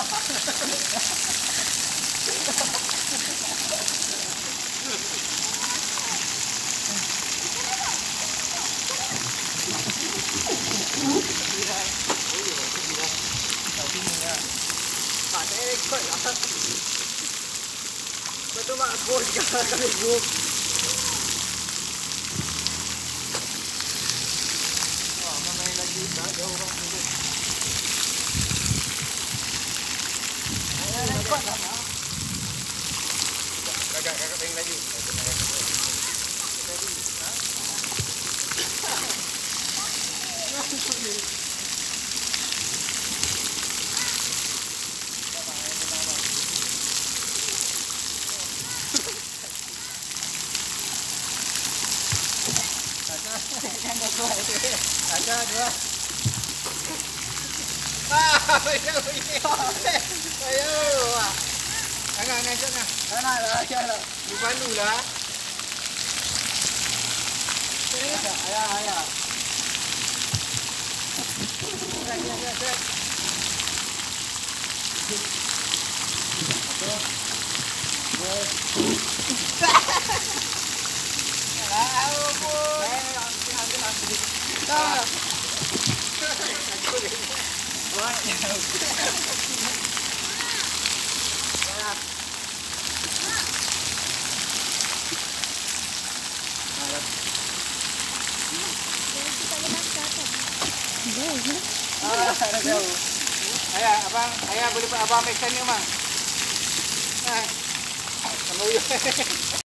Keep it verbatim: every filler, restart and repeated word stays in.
Betul mak gol kali gol. Wah, main lagi tak ada orang tu. Ayo cepat lah. Kakak-kakak main lagi. Ada dua. Ah, ayo. Angkat angkat sana. Sana lah, lah. Di Bandu lah. Ayah, ayah. Ya, ya, ya, ya. Satu. Dua. Ah. Ayah, abang, ayah boleh abang ambil sana, bang. Ah, sama